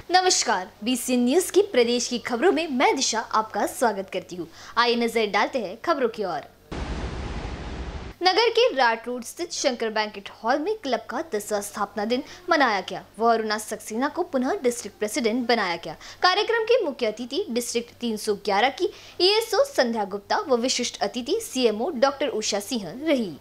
नमस्कार, BCN news की प्रदेश की खबरों में मैं दिशा आपका स्वागत करती हूँ। आइए नजर डालते हैं खबरों की ओर। नगर के राट रोड स्थित शंकर बैंकेट हॉल में क्लब का 10वां स्थापना दिन मनाया गया। वह अरुणा सक्सेना को पुनः डिस्ट्रिक्ट प्रेसिडेंट बनाया गया। कार्यक्रम के मुख्य अतिथि डिस्ट्रिक्ट 311 की ESO संध्या गुप्ता व विशिष्ट अतिथि CMO डॉक्टर उषा सिंह रही।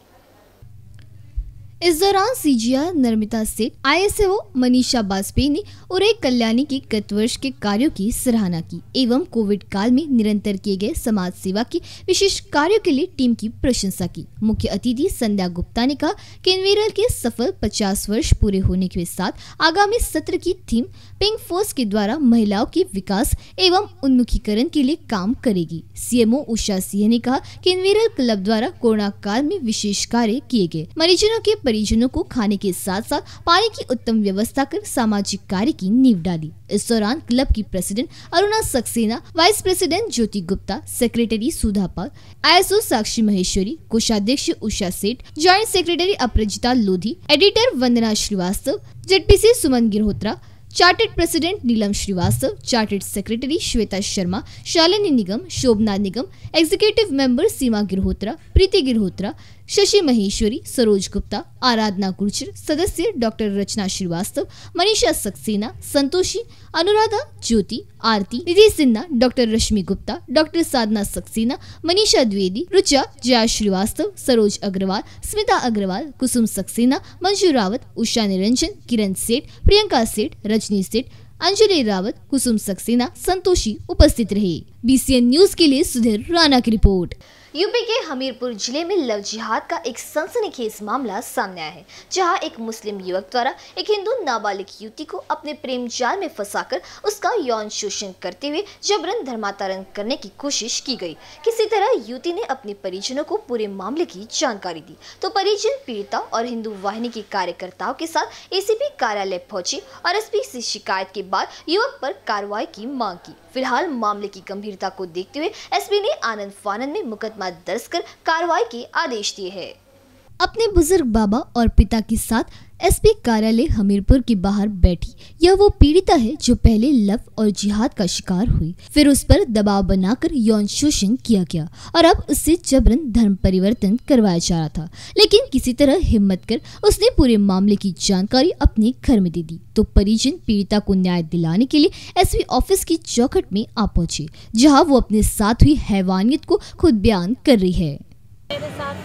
इस दौरान CGR नर्मदा सेठ, ISO मनीषा बाजपेयी ने उरे कल्याणी के गत वर्ष के कार्यों की सराहना की एवं कोविड काल में निरंतर किए गए समाज सेवा के विशेष कार्यों के लिए टीम की प्रशंसा की। मुख्य अतिथि संध्या गुप्ता ने कहा कि इनवेरल के सफल 50 वर्ष पूरे होने के साथ आगामी सत्र की थीम पिंक फोर्स के द्वारा महिलाओं के विकास एवं उन्मुखीकरण के लिए काम करेगी। CMO उषा सिंह ने कहा कि इनवेरल क्लब द्वारा कोरोना काल में विशेष कार्य किए गए। मरीजों के परिजनों को खाने के साथ साथ पानी की उत्तम व्यवस्था कर सामाजिक कार्य की नींव डाली। इस दौरान क्लब की president Aruna Saxena, vice president Jyoti Gupta, secretary Sudha Pal, ISO Sakshi Maheshwari, कोषाध्यक्ष Usha Seth, joint secretary Aparajita Lodhi, editor Vandana Srivastava, ZPC Suman Girhotra, chartered president Neelam Srivastava, chartered secretary Shweta Sharma, Shalini Nigam, Shobhana Nigam, executive member Seema Girhotra, Preeti Girhotra, Shashi Maheshwari, Saroj Gupta, Aradhana Gurjar, सदस्य doctor Rachna Srivastava, Manisha Saxena, Santoshi, Anuradha, Jyoti, Aarti, Nidhi Sinha, doctor Rashmi Gupta, doctor साधना सक्सेना, मनीषा द्विवेदी, रुचा, जया श्रीवास्तव, सरोज अग्रवाल, स्मिता अग्रवाल, कुसुम सक्सेना, मंजू रावत, उषा निरंजन, किरण सेठ, प्रियंका सेठ, रजनी सेठ, अंजलि रावत, कुसुम सक्सेना, संतोषी उपस्थित रहे। BCN न्यूज के लिए सुधीर राणा की रिपोर्ट। यूपी के हमीरपुर जिले में लव जिहाद का एक सनसनीखेज मामला सामने आया है, जहां एक मुस्लिम युवक द्वारा एक हिंदू नाबालिग युवती को अपने प्रेम जाल में फंसाकर उसका यौन शोषण करते हुए जबरन धर्मांतरण करने की कोशिश की गई। किसी तरह युवती ने अपने परिजनों को पूरे मामले की जानकारी दी तो परिजन पीड़िता और हिंदू वाहिनी के कार्यकर्ताओं के साथ ACP कार्यालय पहुंचे और SP से शिकायत के बाद युवक पर कार्रवाई की मांग की। फिलहाल मामले की गंभीरता को देखते हुए SP ने आनंद फानंद में मुकदमा दर्ज कर कार्रवाई के आदेश दिए हैं। अपने बुजुर्ग बाबा और पिता के साथ SP कार्यालय हमीरपुर के बाहर बैठी यह वो पीड़िता है जो पहले लव और जिहाद का शिकार हुई, फिर उस पर दबाव बनाकर यौन शोषण किया गया और अब उससे जबरन धर्म परिवर्तन करवाया जा रहा था। लेकिन किसी तरह हिम्मत कर उसने पूरे मामले की जानकारी अपने घर में दे दी तो परिजन पीड़िता को न्याय दिलाने के लिए SP ऑफिस की चौखट में आ पहुंचे, जहाँ वो अपने साथ हुई हैवानियत को खुद बयान कर रही है। मेरे साथ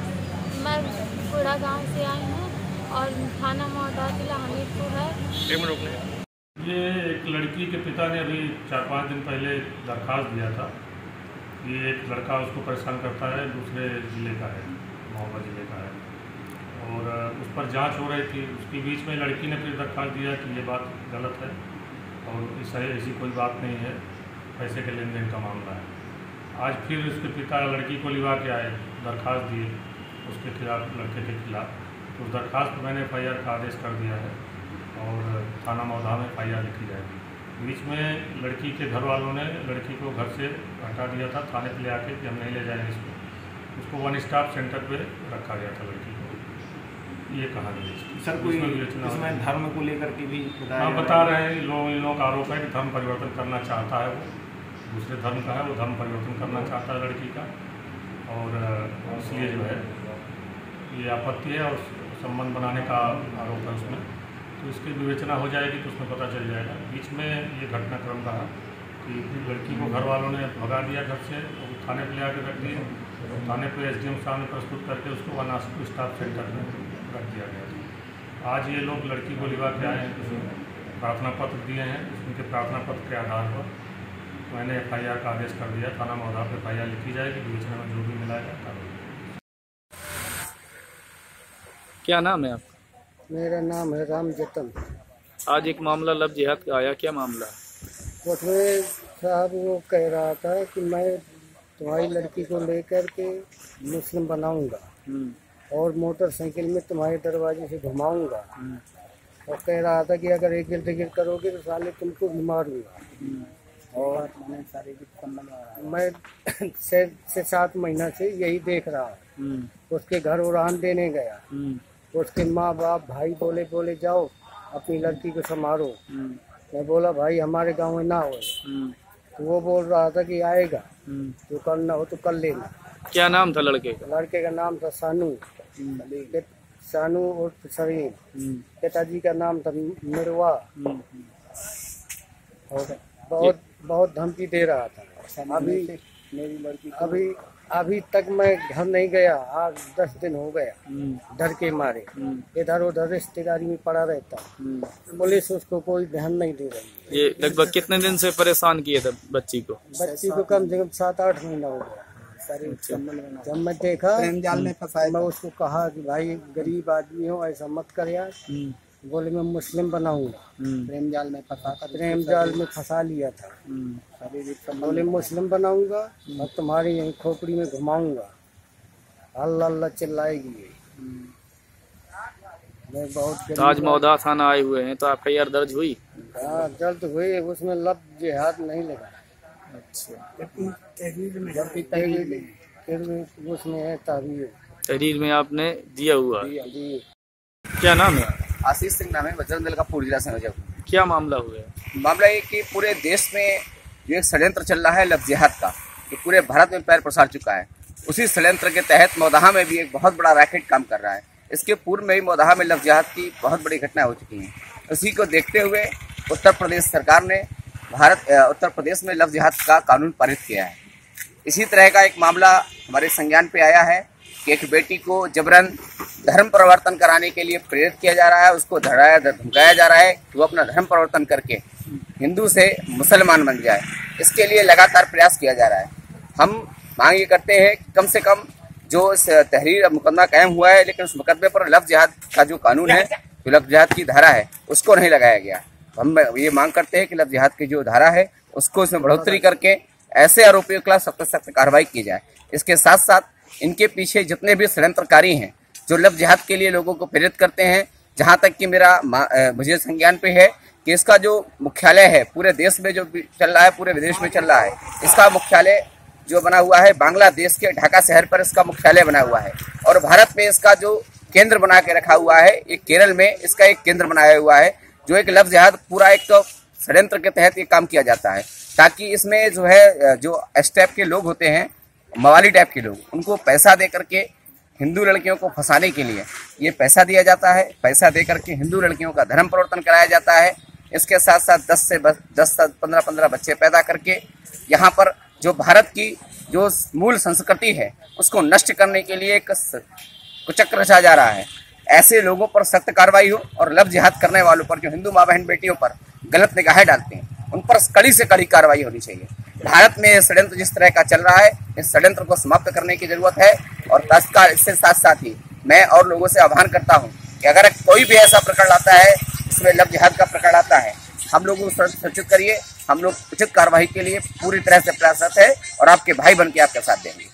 मैं पूरा गांव से आई हूँ और थाना मौदा जिला हमीरपुर है। ये एक लड़की के पिता ने अभी 4-5 दिन पहले दरखास्त दिया था। ये एक लड़का उसको परेशान करता है, दूसरे ज़िले का है, महोबा ज़िले का है, और उस पर जांच हो रही थी। उसके बीच में लड़की ने फिर दरखास्त दिया कि ये बात गलत है और ऐसी कोई बात नहीं है, पैसे के लेन देन का मामला है। आज फिर उसके पिता लड़की को लिवा के आए, दरखास्त दिए उसके खिलाफ, लड़के के खिलाफ। तो उस दरखास्त पर मैंने FIR का आदेश कर दिया है और थाना मौधा में FIR लिखी जाएगी। बीच में लड़की के घर वालों ने लड़की को घर से हटा दिया था, थाने पे ले आके कि हम नहीं ले जाएंगे उसको 1 स्टॉप सेंटर पे रखा गया था लड़की को। ये कहानी है सर। कोई इसमें धर्म को लेकर के भी बता रहे हैं इन लोगों का आरोप है कि धर्म परिवर्तन करना चाहता है, वो दूसरे धर्म का है, वो धर्म परिवर्तन करना चाहता है लड़की का, और इसलिए जो है ये आपत्ति है और संबंध बनाने का आरोप है उसमें। तो इसकी विवेचना हो जाएगी तो उसमें पता चल जाएगा। बीच में ये घटनाक्रम रहा कि लड़की को घर वालों ने भगा दिया घर से, और थाने पर ले आकर रख दिए। थाने पर SDM सामने प्रस्तुत करके उसको 1 स्टाफ सेंटर में रख दिया गया था। आज ये लोग लड़की को लिवा के आए हैं, प्रार्थना पत्र दिए हैं। उनके प्रार्थना पत्र के आधार पर मैंने FIR का आदेश कर दिया। थाना मौधा पर FIR लिखी जाएगी, विवेचना में जो भी मिलाएगा। क्या नाम है आपका? मेरा नाम है राम जतन। आज एक मामला लव जिहाद का आया, क्या मामला है? उसमें साहब वो कह रहा था कि मैं तुम्हारी लड़की को लेकर के मुस्लिम बनाऊंगा और मोटरसाइकिल में तुम्हारे दरवाजे से घुमाऊंगा, और कह रहा था कि अगर एक गिर करोगे तो साले तुमको भी मारूंगा। और मैं 6 से 7 महीना से यही देख रहा हूँ। उसके घर उड़ान देने गया, उसके माँ बाप भाई बोले जाओ अपनी लड़की को संभालो, मैं बोला भाई हमारे गांव में ना हो, तो वो बोल रहा था कि आएगा, जो करना हो तो कर लेना। क्या नाम था लड़के का? लड़के का नाम था सानू और सरीन। पिताजी का नाम था मिरवा। और बहुत धमकी दे रहा था। अभी तक मैं घर नहीं गया, आज 10 दिन हो गया डर के मारे। इधर उधर रिश्तेदारी में पड़ा रहता, पुलिस उसको कोई ध्यान नहीं दे रही। ये लगभग कितने दिन से परेशान किए थे बच्ची को? बच्ची को कम से कम 7-8 महीना हो गया। जब मैं देखा प्रेम जाल में फंसाया, मैं उसको कहा कि भाई गरीब आदमी हो, ऐसा मत कर यार। बोले मैं मुस्लिम बनाऊंगा। प्रेम जाल में फंसा लिया था। बोले मुस्लिम बनाऊंगा और तुम्हारी यही खोपड़ी में घुमाऊंगा, अल्लाह अल्लाह चिल्लाएगी। मैं बहुत आज मौदा थाना आए हुए हैं, तो FIR दर्ज हुई? हाँ दर्ज हुई, उसमें लफ्ज़ जिहाद नहीं लगा। अच्छा, उसमें है तहरीर में आपने दिया हुआ? क्या नाम है? आशीष सिंह नाम है, बजरंग दल का पूर्व जिला संयोजक। क्या मामला हुआ है? मामला ये कि पूरे देश में जो एक षड्यंत्र चल रहा है लव जिहाद का, जो पूरे भारत में पैर पसार चुका है, उसी षड्यंत्र के तहत मौदाहा में भी एक बहुत बड़ा रैकेट काम कर रहा है। इसके पूर्व में भी मौदाहा में लव जिहाद की बहुत बड़ी घटना हो चुकी हैं। उसी को देखते हुए उत्तर प्रदेश सरकार ने उत्तर प्रदेश में लव जिहाद का कानून पारित किया है। इसी तरह का एक मामला हमारे संज्ञान पे आया है कि एक बेटी को जबरन धर्म परिवर्तन कराने के लिए प्रेरित किया जा रहा है, उसको धमकाया जा रहा है कि वो अपना धर्म परिवर्तन करके हिंदू से मुसलमान बन जाए। इसके लिए लगातार प्रयास किया जा रहा है। हम मांग ये करते हैं कि कम से कम जो इस तहरीर मुकदमा कायम हुआ है, लेकिन उस मुकदमे पर लव जिहाद का जो कानून है, जो लव जिहाद की धारा है, उसको नहीं लगाया गया। हम ये मांग करते हैं कि लव जिहाद की जो धारा है उसको इसमें बढ़ोतरी करके ऐसे आरोपियों के खिलाफ सख्त से सख्त कार्रवाई की जाए। इसके साथ साथ इनके पीछे जितने भी षड्यंत्रकारी हैं जो लव जिहाद के लिए लोगों को प्रेरित करते हैं, जहां तक कि मुझे संज्ञान पे है कि इसका जो मुख्यालय है पूरे देश में जो चल रहा है, पूरे विदेश में चल रहा है, इसका मुख्यालय जो बना हुआ है बांग्लादेश के ढाका शहर पर इसका मुख्यालय बना हुआ है। और भारत में इसका जो केंद्र बना के रखा हुआ है, एक केरल में इसका एक केंद्र बनाया हुआ है, जो एक लव जिहाद पूरा एक तो षड्यंत्र के तहत ये काम किया जाता है, ताकि इसमें जो है जो इस टाइप के लोग होते हैं, मवाली टाइप के लोग, उनको पैसा दे करके हिंदू लड़कियों को फंसाने के लिए ये पैसा दिया जाता है। पैसा दे करके हिंदू लड़कियों का धर्म परिवर्तन कराया जाता है। इसके साथ साथ 10 से 15 बच्चे पैदा करके यहाँ पर जो भारत की जो मूल संस्कृति है उसको नष्ट करने के लिए एक कुचक्र रचा जा रहा है। ऐसे लोगों पर सख्त कार्रवाई हो और लव जिहाद करने वालों पर, जो हिंदू माँ बहन बेटियों पर गलत निगाहें डालते हैं, उन पर कड़ी से कड़ी कार्रवाई होनी चाहिए। भारत में षड्यंत्र जिस तरह का चल रहा है, इस षड्यंत्र को समाप्त करने की जरूरत है। और तत्काल इसके साथ साथ ही मैं और लोगों से आह्वान करता हूं कि अगर कोई भी ऐसा प्रकरण आता है, इसमें लव जिहाद का प्रकरण आता है, हम लोगों को सूचित करिए। हम लोग उचित कार्रवाई के लिए पूरी तरह से प्रयासरत है और आपके भाई बन के आपका साथ देंगे।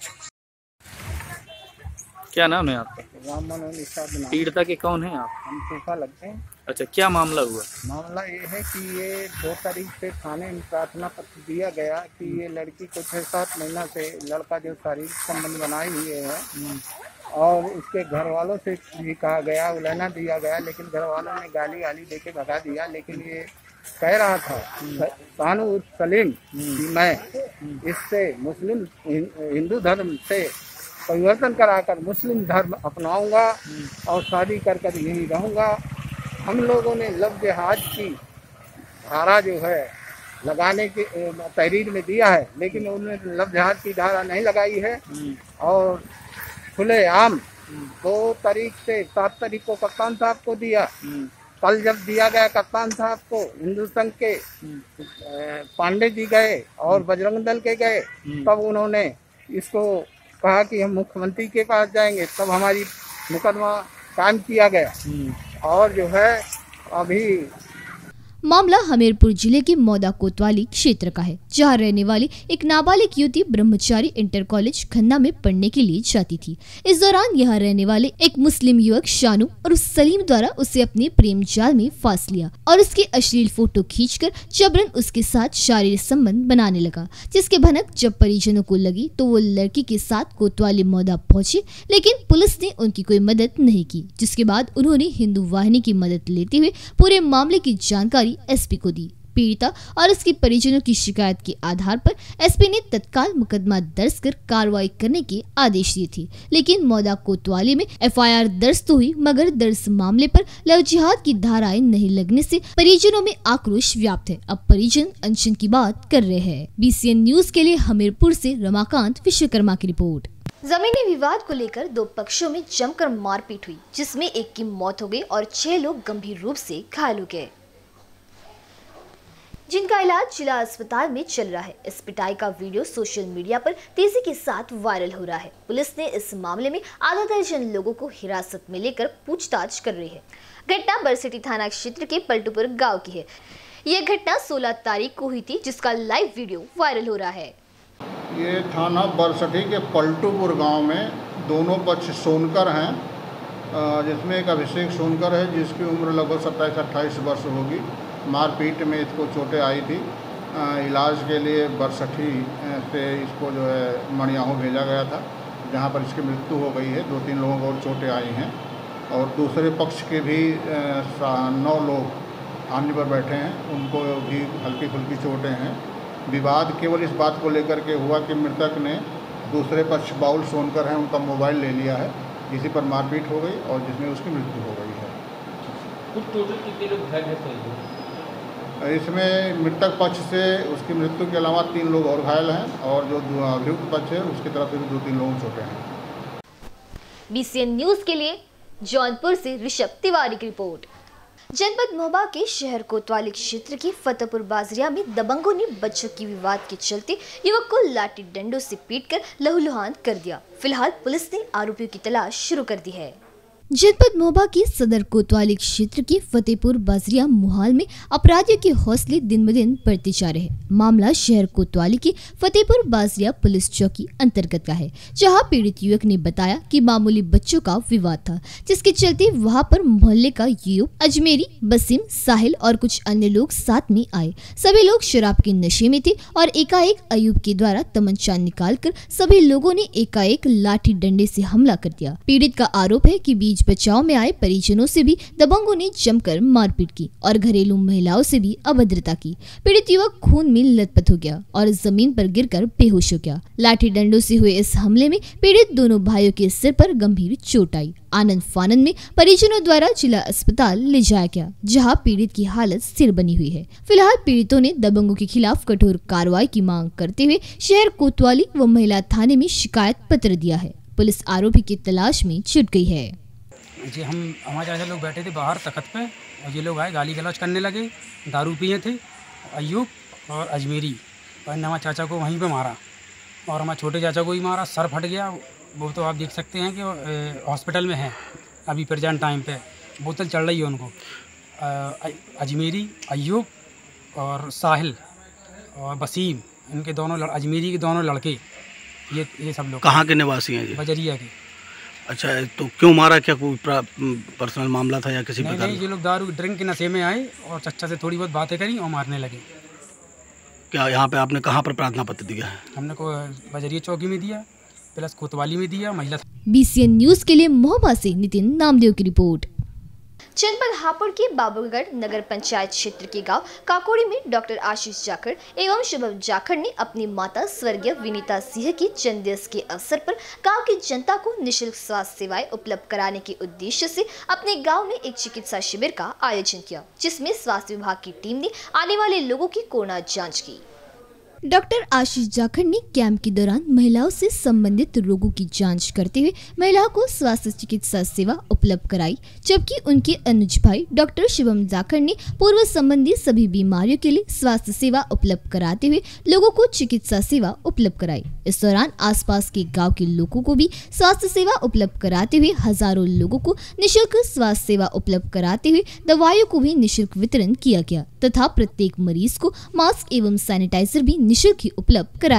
क्या नाम है आपका? राम मनोहर निषाद नाम। पीड़िता के कौन है आप? हम फूफा लगते हैं। अच्छा, क्या मामला हुआ? मामला ये है कि ये 2 तारीख से थाने में प्रार्थना पत्र दिया गया कि ये लड़की को 6-7 महीना से लड़का जो शारीरिक संबंध बनाए हुए है और उसके घर वालों से भी कहा गया, उलहना दिया गया, लेकिन घर वालों ने गाली देके भगा दिया। लेकिन ये कह रहा था सानू सलीम कि मैं इससे मुस्लिम हिंदू धर्म से परिवर्तन कराकर मुस्लिम धर्म अपनाऊंगा और शादी कर यहीं रहूंगा। हम लोगों ने लव जिहाद की धारा जो है लगाने की तहरीर में दिया है, लेकिन उन्होंने लव जिहाद की धारा नहीं लगाई है और खुलेआम 2 तारीख से 7 तारीख को कप्तान साहब को दिया। कल जब दिया गया कप्तान साहब को, हिंदू संघ के पांडे जी गए और बजरंग दल के गए, तब उन्होंने इसको कहा कि हम मुख्यमंत्री के पास जाएंगे, तब हमारी मुकदमा कायम किया गया। और जो है अभी मामला हमीरपुर जिले के मौदा कोतवाली क्षेत्र का है, जहां रहने वाली एक नाबालिग युवती ब्रह्मचारी इंटर कॉलेज खन्ना में पढ़ने के लिए जाती थी। इस दौरान यहां रहने वाले एक मुस्लिम युवक शानू और सलीम द्वारा उसे अपने प्रेम जाल में फांस लिया और उसकी अश्लील फोटो खींचकर जबरन उसके साथ शारीरिक संबंध बनाने लगा, जिसके भनक जब परिजनों को लगी तो वो लड़की के साथ कोतवाली मौदा पहुंचे, लेकिन पुलिस ने उनकी कोई मदद नहीं की, जिसके बाद उन्होंने हिंदू वाहिनी की मदद लेते हुए पूरे मामले की जानकारी एसपी को दी। पीड़िता और उसके परिजनों की शिकायत के आधार पर एसपी ने तत्काल मुकदमा दर्ज कर कार्रवाई करने के आदेश दिए थे, लेकिन मौदा कोतवाली में एफआईआर दर्ज तो हुई मगर दर्ज मामले पर लव जिहाद की धाराएं नहीं लगने से परिजनों में आक्रोश व्याप्त है। अब परिजन अनशन की बात कर रहे हैं। बीसीएन न्यूज के लिए हमीरपुर से रमाकांत विश्वकर्मा की रिपोर्ट। जमीनी विवाद को लेकर दो पक्षों में जमकर मारपीट हुई, जिसमें एक की मौत हो गई और 6 लोग गंभीर रूप से घायल हो गए, जिनका इलाज जिला अस्पताल में चल रहा है। इस पिटाई का वीडियो सोशल मीडिया पर तेजी के साथ वायरल हो रहा है। पुलिस ने इस मामले में आधा दर्जन लोगों को हिरासत में लेकर पूछताछ कर रही है। घटना बरसिटी थाना क्षेत्र के पलटूपुर गांव की है। यह घटना 16 तारीख को हुई थी, जिसका लाइव वीडियो वायरल हो रहा है। ये थाना बरसठी के पलटूपुर गांव में दोनों पक्ष सोनकर हैं, जिसमें एक अभिषेक सोनकर है जिसकी उम्र लगभग 27-28 वर्ष होगी। मारपीट में इसको चोटें आई थी। इलाज के लिए बरसठी से इसको जो है मणियाहू भेजा गया था, जहां पर इसकी मृत्यु हो गई है। 2-3 लोगों को और चोटें आई हैं और दूसरे पक्ष के भी 9 लोग आने पर बैठे हैं, उनको भी हल्की फुल्की चोटें हैं। विवाद केवल इस बात को लेकर के हुआ कि मृतक ने दूसरे पक्ष बाउल सोनकर हैं, उनका मोबाइल ले लिया है, इसी पर मारपीट हो गई और जिसमें उसकी मृत्यु हो गई है। कुछ टोटल कितने लोग घायल हैं? इसमें मृतक पक्ष से उसकी मृत्यु के अलावा 3 लोग और घायल हैं और जो अभियुक्त पक्ष है उसकी तरफ से भी 2-3 लोग चोटें हैं। बीसीएन न्यूज के लिए जौनपुर से ऋषभ तिवारी की रिपोर्ट। जनपद महोबा के शहर कोतवाली क्षेत्र के फतेहपुर बाजरिया में दबंगों ने बच्चों की विवाद के चलते युवक को लाठी डंडों से पीटकर लहूलुहान कर दिया। फिलहाल पुलिस ने आरोपियों की तलाश शुरू कर दी है। जनपद महोबा के सदर कोतवाली क्षेत्र के फतेहपुर बाजरिया मुहाल में अपराधियों के हौसले दिन ब दिन बढ़ते जा रहे हैं। मामला शहर कोतवाली के फतेहपुर बाजरिया पुलिस चौकी अंतर्गत का है, जहां पीड़ित युवक ने बताया कि मामूली बच्चों का विवाद था, जिसके चलते वहां पर मोहल्ले का युवक अजमेरी, बसीम, साहिल और कुछ अन्य लोग साथ में आए। सभी लोग शराब के नशे में थे और एकाएक अयूब के द्वारा तमंचा निकालकर सभी लोगों ने एकाएक लाठी डंडे से हमला कर दिया। पीड़ित का आरोप है कि बीच बचाव में आए परिजनों से भी दबंगों ने जमकर मारपीट की और घरेलू महिलाओं से भी अभद्रता की। पीड़ित युवक खून में लथपथ हो गया और जमीन पर गिरकर बेहोश हो गया। लाठी डंडों से हुए इस हमले में पीड़ित दोनों भाइयों के सिर पर गंभीर चोट आई। आनंद फानंद में परिजनों द्वारा जिला अस्पताल ले जाया गया, जहां पीड़ित की हालत स्थिर बनी हुई है। फिलहाल पीड़ितों ने दबंगों के खिलाफ कठोर कार्रवाई की मांग करते हुए शहर कोतवाली व महिला थाने में शिकायत पत्र दिया है। पुलिस आरोपी की तलाश में जुट गई है। जी हमारे चाचा लोग बैठे थे बाहर तख्त पे और ये लोग आए, गाली गलौज करने लगे, दारू पिए थे। अयूब और अजमेरी और हमारे चाचा को वहीं पे मारा और हमारे छोटे चाचा को ही मारा, सर फट गया। वो तो आप देख सकते हैं कि हॉस्पिटल में है अभी प्रेजेंट टाइम पे, बोतल चढ़ रही है उनको। अजमेरी, अयूब और साहिल और वसीम, इनके दोनों अजमेरी के दोनों लड़के, ये सब लोग कहाँ के निवासी हैं? बजरिया के। अच्छा, तो क्यों मारा? क्या कोई पर्सनल मामला था या किसी प्रकार? नहीं, ये लोग दारू ड्रिंक के नशे में आए और चच्चा से थोड़ी बहुत बातें करी और मारने लगे। क्या यहाँ पे आपने कहाँ पर प्रार्थना पत्र दिया है? हमने को बजरिया चौकी में दिया, प्लस कोतवाली में दिया, महिला। बीसीएन न्यूज के लिए महोबा से नितिन नामदेव की रिपोर्ट। जनपद हापुड़ के बाबुलगढ़ नगर पंचायत क्षेत्र के गांव काकोड़ी में डॉक्टर आशीष जाखड़ एवं शुभम जाखड़ ने अपनी माता स्वर्गीय विनीता सिंह की जन्म दिवस के अवसर पर गांव की जनता को निःशुल्क स्वास्थ्य सेवाएं उपलब्ध कराने के उद्देश्य से अपने गांव में एक चिकित्सा शिविर का आयोजन किया, जिसमें स्वास्थ्य विभाग की टीम ने आने वाले लोगों की कोरोना जाँच की। डॉक्टर आशीष जाखड़ ने कैंप के दौरान महिलाओं से संबंधित रोगों की जांच करते हुए महिलाओं को स्वास्थ्य चिकित्सा सेवा उपलब्ध कराई, जबकि उनके अनुज भाई डॉक्टर शिवम जाखड़ ने पूर्व संबंधी सभी बीमारियों के लिए स्वास्थ्य सेवा उपलब्ध कराते हुए लोगों को चिकित्सा सेवा उपलब्ध कराई। इस दौरान आसपास के गाँव के लोगों को भी स्वास्थ्य सेवा उपलब्ध कराते हुए हजारों लोगों को निःशुल्क स्वास्थ्य सेवा उपलब्ध कराते हुए दवाइयों को भी निःशुल्क वितरण किया गया तथा प्रत्येक मरीज को मास्क एवं सैनिटाइजर भी निःशुल्क ही उपलब्ध कराया गया।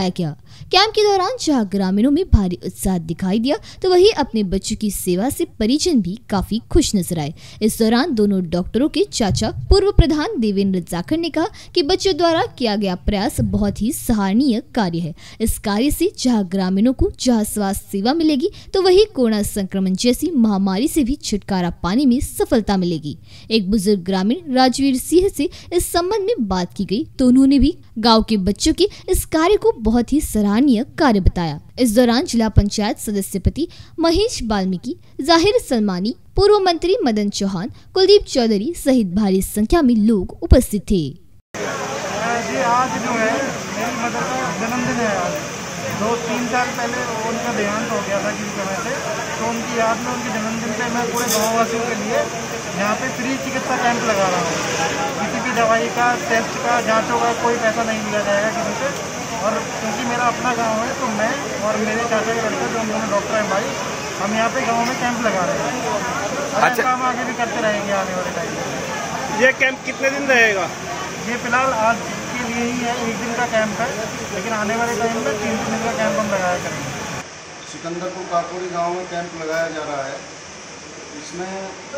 कैंप के दौरान जहां ग्रामीणों में भारी उत्साह दिखाई दिया तो वहीं अपने बच्चों की सेवा से परिजन भी काफी खुश नजर आए। इस दौरान दोनों डॉक्टरों के चाचा पूर्व प्रधान देवेंद्र जाखड़ ने कहा कि बच्चों द्वारा किया गया प्रयास बहुत ही सराहनीय कार्य है। इस कार्य से जहां ग्रामीणों को जहां स्वास्थ्य सेवा मिलेगी तो वहीं कोरोना संक्रमण जैसी महामारी से भी छुटकारा पाने में सफलता मिलेगी। एक बुजुर्ग ग्रामीण राजवीर सिंह से इस संबंध में बात की गई तो उन्होंने भी गांव के बच्चों के इस कार्य को बहुत ही सराहनीय कार्य बताया। इस दौरान जिला पंचायत सदस्यपति महेश वाल्मीकि, जाहिर सलमानी, पूर्व मंत्री मदन चौहान, कुलदीप चौधरी सहित भारी संख्या में लोग उपस्थित थे। आज जो है मेरी मदर का जन्मदिन है। आज 2-3 साल पहले उनका देहांत हो गया था किसी समय से, तो उनकी याद में उनके जन्मदिन पे मैं पूरे गाँव वासियों के लिए यहाँ पे फ्री चिकित्सा कैंप लगा रहा हूँ। किसी भी दवाई का, टेस्ट का, जांचों का कोई पैसा नहीं लिया जाएगा किसी से। और क्योंकि मेरा अपना गांव है तो मैं और मेरे चाचा के लड़के जो दोनों डॉक्टर हैं भाई, हम यहाँ पे गांव में कैंप लगा रहे हैं। अच्छा, काम आगे भी करते रहेंगे आने वाले टाइम में। ये कैंप कितने दिन रहेगा? ये फिलहाल आज के लिए ही है, 1 दिन का कैंप है, लेकिन आने वाले टाइम में 3 दिन का कैंप हम लगाया करेंगे। सिकंदरपुर काकोरी गाँव में कैंप लगाया जा रहा है। इसमें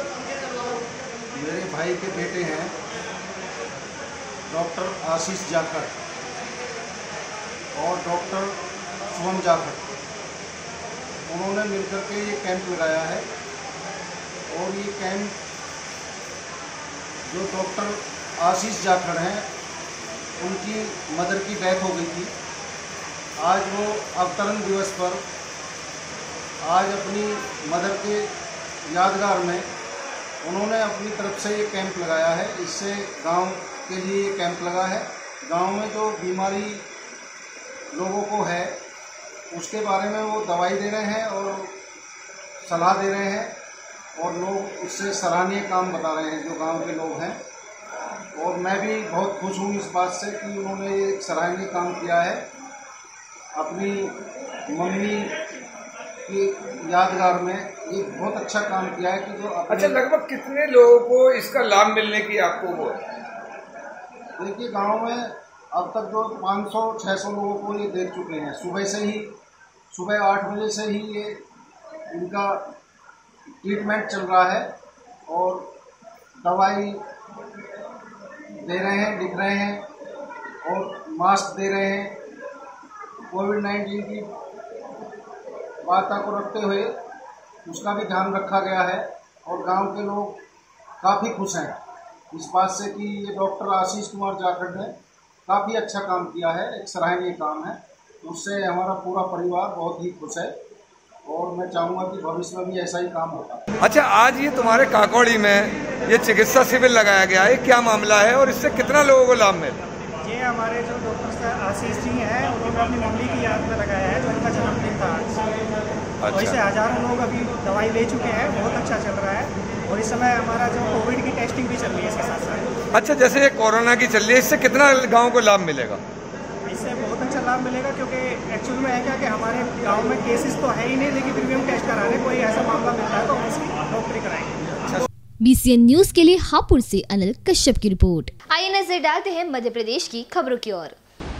मेरे भाई के बेटे हैं डॉक्टर आशीष जाखड़ और डॉक्टर शुभम जाखड़, उन्होंने मिलकर के ये कैंप लगाया है। और ये कैंप जो डॉक्टर आशीष जाखड़ हैं, उनकी मदर की डेथ हो गई थी। आज वो अवतरण दिवस पर आज अपनी मदर के यादगार में उन्होंने अपनी तरफ से ये कैंप लगाया है। इससे गांव के लिए ये कैंप लगा है। गांव में जो बीमारी लोगों को है उसके बारे में वो दवाई दे रहे हैं और सलाह दे रहे हैं, और लोग उससे सराहनीय काम बता रहे हैं जो गांव के लोग हैं। और मैं भी बहुत खुश हूँ इस बात से कि उन्होंने ये सराहनीय काम किया है। अपनी मम्मी की यादगार में ये बहुत अच्छा काम किया है कि जो अच्छा, लगभग कितने लोगों को इसका लाभ मिलने की आपको वो? देखिए, गांव में अब तक जो 500-600 लोगों को ये देख चुके हैं। सुबह 8 बजे से ही ये इनका ट्रीटमेंट चल रहा है और दवाई दे रहे हैं, लिख रहे हैं और मास्क दे रहे हैं। कोविड-19 की वार्ता को रखते हुए उसका भी ध्यान रखा गया है और गांव के लोग काफ़ी खुश हैं इस बात से कि ये डॉक्टर आशीष कुमार जाखड़ ने काफ़ी अच्छा काम किया है, एक सराहनीय काम है। उससे हमारा पूरा परिवार बहुत ही खुश है और मैं चाहूँगा कि भविष्य में भी ऐसा ही काम होगा। अच्छा, आज ये तुम्हारे काकोड़ी में ये चिकित्सा शिविर लगाया गया है, क्या मामला है और इससे कितना लोगों को लाभ मिला? ये हमारे जो डॉक्टर आशीष जी हैं, उन्होंने अपनी मम्मी की याद में लगाया है, जो उनका जन्मदिन था आज। अच्छा। और इससे हज़ारों लोग अभी दवाई ले चुके हैं, बहुत अच्छा चल रहा है। और इस समय हमारा जो कोविड की टेस्टिंग भी चल रही है इसके साथ साथ। अच्छा, जैसे ये कोरोना की चल रही है, इससे कितना गाँव को लाभ मिलेगा? इससे बहुत अच्छा लाभ मिलेगा, क्योंकि एक्चुअल में है क्या कि हमारे गांव में केसेस तो है ही नहीं, लेकिन फिर भी हम टेस्ट करा रहे हैं। कोई ऐसा मामला मिलता है तो हम उसकी डॉक्टरी कराएंगे। BCN न्यूज के लिए हापुड़ से अनिल कश्यप की रिपोर्ट। आइए नजर डालते हैं मध्य प्रदेश की खबरों की ओर।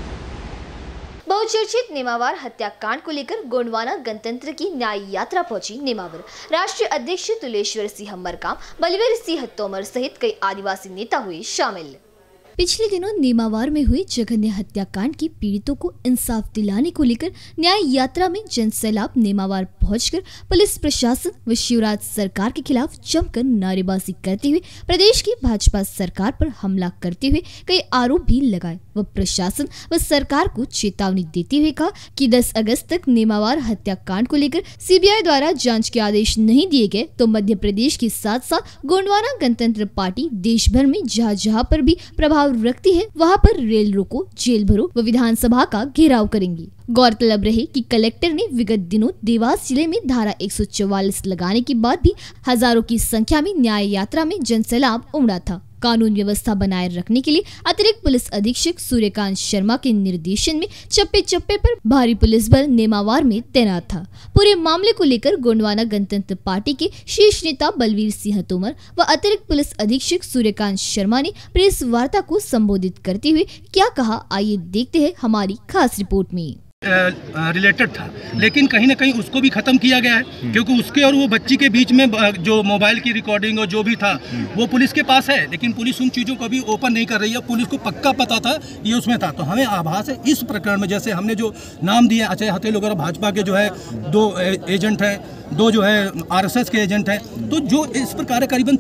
बहुचर्चित नेमावर हत्याकांड को लेकर गोंडवाना गणतंत्र की न्याय यात्रा पहुंची नेमावर। राष्ट्रीय अध्यक्ष तुलेश्वर सिंह मरकाम, बलवीर सिंह तोमर सहित कई आदिवासी नेता हुए शामिल। पिछले दिनों नेमावर में हुए जघन्य हत्याकांड की पीड़ितों को इंसाफ दिलाने को लेकर न्याय यात्रा में जनसैलाब नेमावर पहुंचकर पुलिस प्रशासन व शिवराज सरकार के खिलाफ जमकर नारेबाजी करते हुए प्रदेश की भाजपा सरकार पर हमला करते हुए कई आरोप भी लगाए व प्रशासन व सरकार को चेतावनी देते हुए कहा कि 10 अगस्त तक नेमावर हत्याकांड को लेकर CBI द्वारा जांच के आदेश नहीं दिए गए तो मध्य प्रदेश के साथ साथ गोंडवाना गणतंत्र पार्टी देश भर में जहां पर भी प्रभाव रखती है वहां पर रेल रोको, जेल भरो व विधानसभा का घेराव करेंगी। गौरतलब रहे कि कलेक्टर ने विगत दिनों देवास जिले में धारा 144 लगाने के बाद भी हजारों की संख्या में न्याय यात्रा में जनसैलाब उमड़ा था। कानून व्यवस्था बनाए रखने के लिए अतिरिक्त पुलिस अधीक्षक सूर्यकांत शर्मा के निर्देशन में चप्पे चप्पे पर भारी पुलिस बल नेमावर में तैनात था। पूरे मामले को लेकर गोंडवाना गणतंत्र पार्टी के शीर्ष नेता बलवीर सिंह तोमर व अतिरिक्त पुलिस अधीक्षक सूर्यकांत शर्मा ने प्रेस वार्ता को संबोधित करते हुए क्या कहा, आइए देखते हैं हमारी खास रिपोर्ट में। रिलेटेड था, लेकिन कहीं ना कहीं उसको भी ख़त्म किया गया है, क्योंकि उसके और वो बच्ची के बीच में जो मोबाइल की रिकॉर्डिंग और जो भी था वो पुलिस के पास है, लेकिन पुलिस उन चीज़ों को भी ओपन नहीं कर रही है। पुलिस को पक्का पता था ये उसमें था। तो हमें आभास है इस प्रकरण में, जैसे हमने जो नाम दिए अजय हथेल वगैरह, भाजपा के जो है 2 एजेंट हैं, 2 जो है RSS के एजेंट हैं, तो जो इस प्रकार करीबन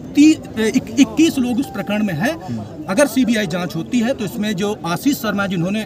21 लोग उस प्रकरण में हैं। अगर CBI जांच होती है तो इसमें जो आशीष शर्मा, जिन्होंने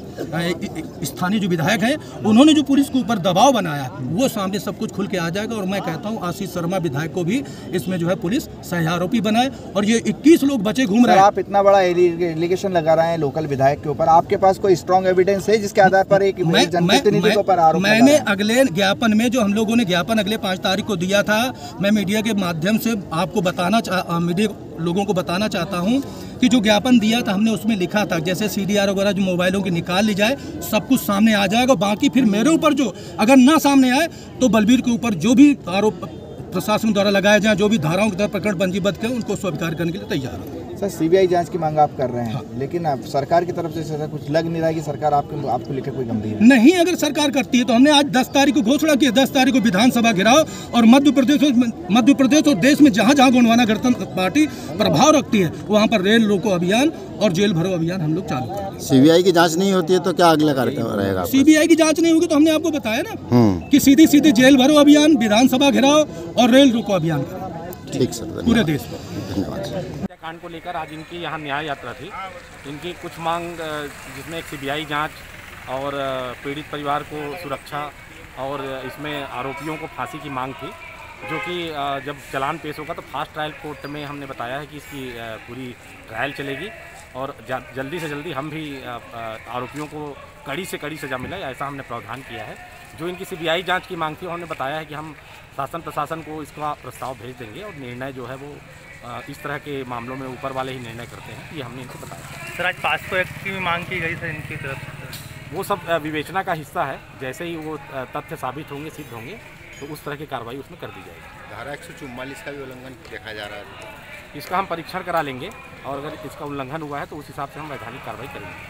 स्थानीय जो विधायक हैं, उन्होंने जो पुलिस के ऊपर दबाव बनाया, वो सामने सब कुछ खुल के आ जाएगा। और मैं कहता हूँ आशीष शर्मा विधायक को भी इसमें जो है पुलिस सह आरोपी बनाए, और ये 21 लोग बचे घूम रहे हैं। आप इतना बड़ा एलिगेशन लगा रहे हैं लोकल विधायक के ऊपर, आपके पास कोई स्ट्रॉन्ग एविडेंस है जिसके आधार पर एक जनप्रतिनिधि के ऊपर आरोप? मैंने अगले ज्ञापन में, जो हम लोगों ने ज्ञापन अगले 5 तारीख को दिया था, मैं मीडिया के माध्यम से आपको मीडिया लोगों को बताना चाहता हूं कि जो ज्ञापन दिया था हमने उसमें लिखा था जैसे CDR वगैरह जो मोबाइलों की निकाल ली जाए, सब कुछ सामने आ जाएगा। बाकी फिर मेरे ऊपर जो अगर ना सामने आए तो बलबीर के ऊपर जो भी आरोप प्रशासन द्वारा लगाए जाए, जो भी धाराओं के तहत प्रकरण पंजीबद्ध करें, उनको स्वीकार करने के लिए तैयार है। सर, CBI जांच की मांग आप कर रहे हैं, हाँ। लेकिन अब सरकार की तरफ से ऐसा कुछ लग नहीं रहा है कि सरकार आपको लेकर कोई गंभीर नहीं। अगर सरकार करती है तो हमने आज 10 तारीख को घोषणा की, 10 तारीख को विधानसभा घेराव, और मध्य प्रदेश और देश में जहाँ जहाँ गोंडवाना गणतंत्र पार्टी प्रभाव रखती है वहाँ पर रेल रोको अभियान और जेल भरो अभियान हम लोग चालू करेंगे। CBI की जाँच नहीं होती है तो क्या अगला कार्यक्रम रहेगा? CBI की जाँच नहीं होगी तो हमने आपको बताया ना कि सीधी जेल भरो अभियान, विधानसभा घेराव और रेल रोको अभियान करेंगे। ठीक सर, पूरे देश में। धन्यवाद। कांड को लेकर आज इनकी यहाँ न्याय यात्रा थी। इनकी कुछ मांग, जिसमें एक CBI जांच और पीड़ित परिवार को सुरक्षा और इसमें आरोपियों को फांसी की मांग थी, जो कि जब चालान पेश होगा तो फास्ट ट्रायल कोर्ट में हमने बताया है कि इसकी पूरी ट्रायल चलेगी और जल्दी से जल्दी हम भी आरोपियों को कड़ी से कड़ी सज़ा मिले, ऐसा हमने प्रावधान किया है। जो इनकी CBI जांच की मांग थी, उन्होंने बताया है कि हम शासन प्रशासन को इसका प्रस्ताव भेज देंगे और निर्णय जो है वो इस तरह के मामलों में ऊपर वाले ही निर्णय करते हैं, ये हमने इनको बताया। सर, आज पास्को एक्ट की भी मांग की गई थी इनकी तरफ से। वो सब विवेचना का हिस्सा है, जैसे ही वो तथ्य साबित होंगे, सिद्ध होंगे, तो उस तरह की कार्रवाई उसमें कर दी जाएगी। धारा 144 का भी उल्लंघन देखा जा रहा है, इसका हम परीक्षण करा लेंगे और अगर इसका उल्लंघन हुआ है तो उस हिसाब से हम वैधानिक कार्रवाई करेंगे।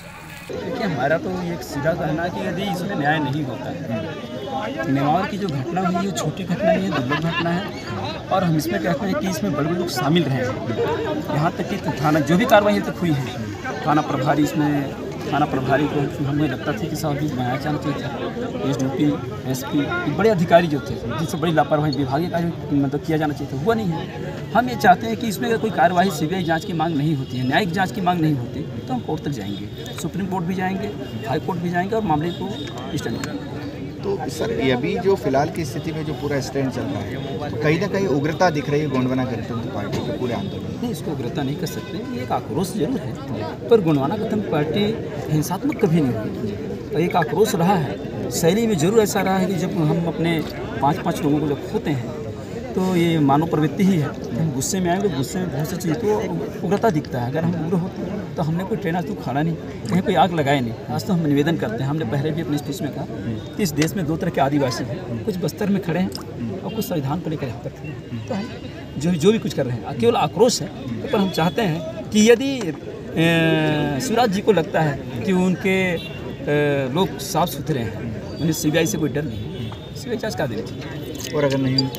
देखिए, हमारा तो ये सीधा कहना है कि यदि इसमें न्याय नहीं होता है, नेवार की जो घटना हुई है छोटी घटना नहीं है, दुर्लभ घटना है, और हम इसमें कहते हैं कि इसमें बड़े लोग शामिल रहे हैं। यहाँ तक कि थाना जो भी कार्रवाई तक हुई है, थाना प्रभारी को हमें लगता था कि सब भी बनाया जाना चाहिए था। SDP, SP, बड़े अधिकारी जो थे, जिससे बड़ी लापरवाही विभागीय कार्य मतलब किया जाना चाहिए था, हुआ नहीं है। हम ये चाहते हैं कि इसमें अगर कोई कार्यवाही CBI जांच की मांग नहीं होती है, न्यायिक जांच की मांग नहीं होती, तो हम कोर्ट तक जाएंगे, सुप्रीम कोर्ट भी जाएंगे, हाई कोर्ट भी जाएंगे और मामले को स्टैंड करेंगे। तो सर, अभी जो फिलहाल की स्थिति में जो पूरा स्टैंड चल रहा है, तो कहीं ना कहीं उग्रता दिख रही है गोंडवाना गणतंत्र पार्टी के पूरे आंदोलन। नहीं, इसको उग्रता नहीं कर सकते, ये एक आक्रोश जरूर है, पर गोंडवाना गणतंत्र पार्टी हिंसात्मक कभी नहीं हुई। एक आक्रोश रहा है, शैली में जरूर ऐसा रहा है कि जब हम अपने 5-5 लोगों को जब खोते हैं तो ये मानव प्रवृत्ति ही है। हम गुस्से में आएंगे, गुस्से में बहुत सी चीज़ तो उग्रता दिखता है। अगर हम उग्र होते तो हमने कोई ट्रेन आज तो खड़ा नहीं, कहीं कोई आग लगाए नहीं। आज तो हम निवेदन करते हैं, हमने पहले भी अपने स्पीच में कहा कि इस देश में 2 तरह के आदिवासी हैं, कुछ बस्तर में खड़े हैं और कुछ संविधान को लेकर यहाँ पर खड़े हैं। तो हम जो भी कुछ कर रहे हैं केवल आक्रोश है, पर हम चाहते हैं कि यदि शिवराज जी को लगता है कि उनके लोग साफ सुथरे हैं, उन्हें CBI से कोई डर नहीं है, CBI जांच का देनी चाहिए। और अगर नहीं हुई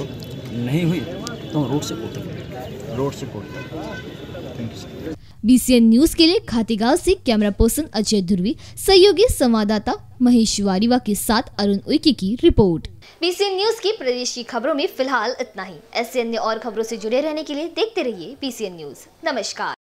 तो रोड से court. Thank you. BCN news के लिए खातीगांव से कैमरा पर्सन अजय ध्रुवी, सहयोगी संवाददाता महेश वारीवा के साथ अरुण उइके की रिपोर्ट। BCN न्यूज की प्रदेश की खबरों में फिलहाल इतना ही। ऐसे अन्य और खबरों से जुड़े रहने के लिए देखते रहिए BCN न्यूज। नमस्कार।